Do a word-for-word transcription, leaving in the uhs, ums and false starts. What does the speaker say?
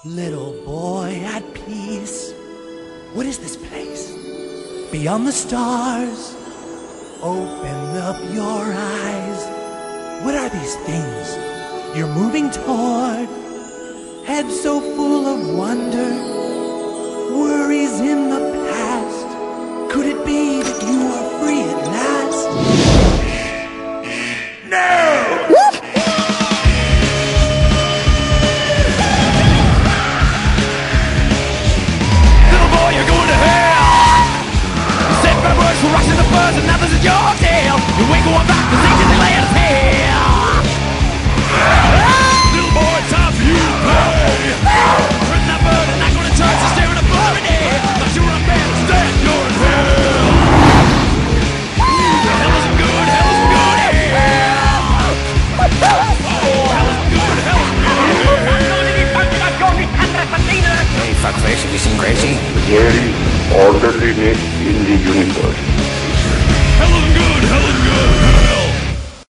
Little boy at peace. What is this place? Beyond the stars. Open up your eyes. What are these things you're moving toward? Head so full of wonder. Worries in the past. Could it be that you are free at last? No! Rushing the buzz and nothing's in your tail. You ain't going back to things they lay in hell. Little boy, time for you to play. Hurting that bird and not going to church and staring at blurry day. Thought you were a man, instead you're in hell. Hell isn't good, hell isn't good, hell. Oh, hell isn't good, hell isn't good, hell. Hey, fuckface, have you seen Gracie? There is orderliness in the universe. Hell is good, hell is